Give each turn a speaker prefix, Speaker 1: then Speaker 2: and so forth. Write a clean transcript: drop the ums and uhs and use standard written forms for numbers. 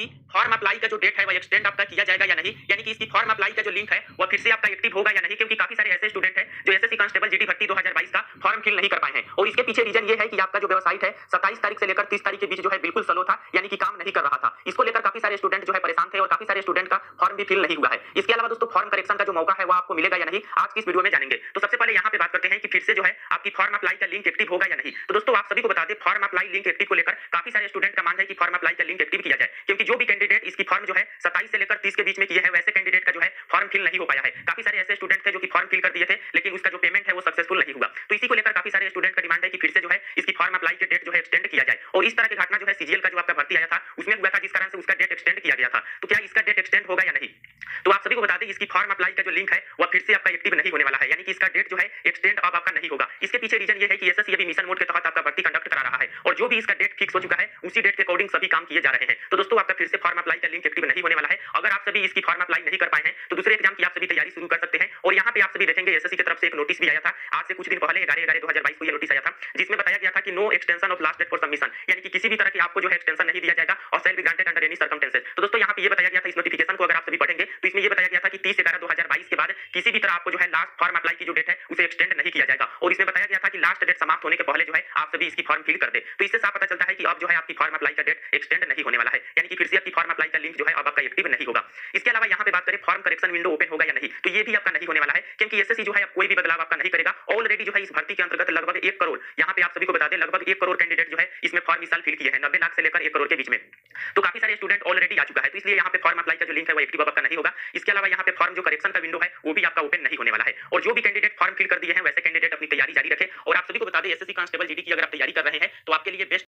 Speaker 1: इसकी form apply का जो डेट है वो एक्सटेंड आपका किया जाएगा या नहीं, यानी कि इसकी फॉर्म अप्लाई का जो लिंक है वो फिर से आपका एक्टिव होगा या नहीं, क्योंकि काफी सारे ऐसे स्टूडेंट हैं जो एसएससी कांस्टेबल जीडी भर्ती 2022 का फॉर्म फिल नहीं कर पाए हैं। और इसके पीछे रीजन ये है कि आपका जो वेबसाइट है 27 तारीख से लेकर 30 तारीख के बीच जो है बिल्कुल स्लो था, यानी कि काम नहीं कर रहा था। इसको लेकर काफी सारे स्टूडेंट जो है परेशान थे और काफी सारे स्टूडेंट का फॉर्म भी फिल नहीं हुआ है। इसके अलावा दोस्तों फॉर्म करेक्शन का जो मौका है वो आपको मिलेगा या नहीं, आज की इस वीडियो में जानेंगे। तो सबसे पहले यहाँ पे बात करते हैं कि फिर से जो है आपकी फॉर्म अप्लाई का लिंक एक्टिव होगा या नहीं। तो दोस्तों आप सभी को बता दें, फॉर्म अप्लाई लिंक एक्टिव को लेकर काफी सारे स्टूडेंट का मांग है कि फॉर्म अप्लाई का लिंक एक्टिव किया जाए, क्योंकि जो भी कैंडिडेट इसकी फॉर्म जो है 27 से लेकर 30 के बीच में किए हैं वैसे कैंडिडेट का जो है फॉर्म फिल नहीं हो पाया है। काफी सारे ऐसे स्टूडेंट थे जो कि फॉर्म फिल कर दिए थे लेकिन उसका जो पेमेंट है वो सक्सेसफुल नहीं हुआ। तो इसी को लेकर काफी सारे स्टूडेंट का डिमांड है कि फिर से जो है इसकी फॉर्म अप्लाई के डेट जो है एक्सटेंड किया जाए। और इस तरह की घटना जो है सीजीएल का जो आपका भर्ती आया था उसमें हुआ था, जिस कारण से उसका डेट एक्सटेंड किया गया था। तो क्या इसका डेट एक्सटेंड होगा या नहीं, तो आप सभी को बता दें इसकी फॉर्म अप्लाई का जो लिंक है वह फिर से आपका एक्टिव नहीं होने वाला है, यानी कि इसका डेट जो है एक्सटेंड अब आपका नहीं होगा। इसके पीछे रीजन ये है कि एसएससी अभी मिशन मोड के तहत आपका भर्ती कंडक्ट करा रहा है और जो भी इसका डेट फिक्स हो चुका है उसी डेट के अकॉर्डिंग सभी काम किए जा रहे हैं। तो दोस्तों आपका फिर से फॉर्म अप्लाई का लिंक एक्टिव नहीं होने वाला है। अगर आप सभी इसकी फॉर्म अप्लाई नहीं कर पाए हैं तो दूसरे एग्जाम की आप सभी तैयारी शुरू कर सकते हैं। और यहाँ पे आप सभी देखेंगे एसएससी की तरफ से एक नोटिस भी आया था आज से कुछ दिन पहले 11/11/2022 को यह नोटिस आया था, जिसमें बताया गया था कि no extension of last date for submission, यानी कि किसी भी तरह की आपको जो है एक्सटेंशन नहीं दिया जाएगा और shall be granted under any circumstances. तो दोस्तों यहाँ पे ये बताया गया था, इस नोटिफिकेशन को अगर आप सभी पढ़ेंगे तो इसमें ये बताया गया था कि 30/11/2022 के बाद किसी भी तरह आपको जो है लास्ट फॉर्म अप्लाई की जो डेट है उसे एक्सटेंड नहीं किया जाएगा। और इसमें बताया गया था कि लास्ट डेट समाप्त होने के पहले जो है आप सभी इसकी फॉर्म फिल कर दे। तो इससे साफ पता चलता है कि अब जो है आपकी फॉर्म अप्लाई का डेट एक्सटेंड नहीं होने वाला है, यानी कि फिर से आपकी फॉर्म अप्लाई का लिंक जो है अब आपका एक्टिव नहीं होगा। इसके अलावा यहाँ पे बात करें फॉर्म करेक्शन विंडो ओपन होगा या नहीं, तो ये भी आपका नहीं होने वाला है, क्योंकि एसएससी जो है कोई भी बदलाव आपका नहीं करेगा। ऑलरेडी जो है इस भर्ती के अंतर्गत लगभग 1 करोड़, यहाँ पे आप सभी को बता दें लगभग 1 करोड़ कैंडिडेट जो है इसमें फॉर्म इस साल फिल किए हैं, 90 लाख से लेकर 1 करोड़ के बीच में। तो काफी सारे स्टूडेंट ऑलरेडी आ चुका है, तो इसलिए यहाँ पे फॉर्म अप्लाई का जो लिंक है वो एक्टिव आपका नहीं होगा। इसके अलावा यहाँ पे फॉर्म जो करेक्शन का विंडो है वो भी आपका ओपन नहीं होने वाला है। और जो भी कैंडिडेट फॉर्म फिल कर दिए हैं वैसे कैंडिडेट अपनी तैयारी जारी रखें। और आप सभी को बता दें एसएससी कांस्टेबल जीडी की अगर आप तैयारी कर रहे हैं तो आपके लिए बेस्ट